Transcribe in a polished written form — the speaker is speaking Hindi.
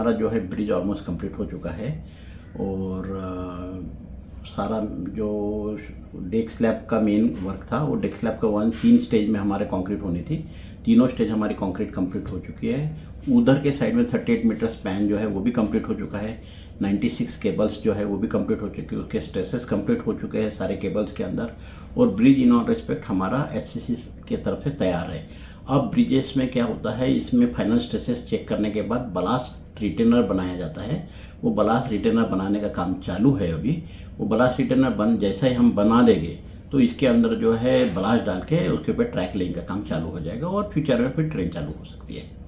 हमारा जो है ब्रिज ऑलमोस्ट कंप्लीट हो चुका है और सारा जो डेक स्लैब का मेन वर्क था वो डेक स्लैब का 3 स्टेज में हमारे कंक्रीट होनी थी। तीनों स्टेज हमारी कंक्रीट कंप्लीट हो चुकी है। उधर के साइड में 38 मीटर स्पैन जो है वो भी कंप्लीट हो चुका है। 96 केबल्स जो है वो भी कंप्लीट हो चुकी है, उसके स्ट्रेसेस कंप्लीट हो चुके हैं सारे केबल्स के अंदर। और ब्रिज इन ऑल रिस्पेक्ट हमारा SCC के तरफ से तैयार है। अब ब्रिजेस में क्या होता है, इसमें फाइनल स्ट्रेसेस चेक करने के बाद बलास्ट रिटेनर बनाया जाता है। वो बलास्ट रिटेनर बनाने का काम चालू है अभी। वो बलास्ट रिटेनर जैसा ही हम बना देंगे तो इसके अंदर जो है बलास्ट डाल के उसके ऊपर ट्रैक लेइंग का काम चालू हो जाएगा और फ्यूचर में फिर ट्रेन चालू हो सकती है।